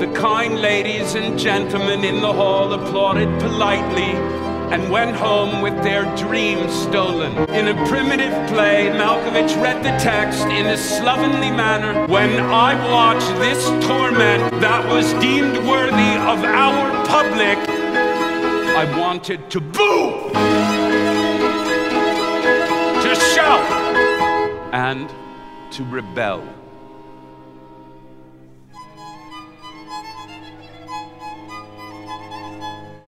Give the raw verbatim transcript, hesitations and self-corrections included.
The kind ladies and gentlemen in the hall applauded politely and went home with their dreams stolen. In a primitive play, Malkovich read the text in a slovenly manner. When I watched this torment that was deemed worthy of our public, I wanted to boo, to shout, and to rebel.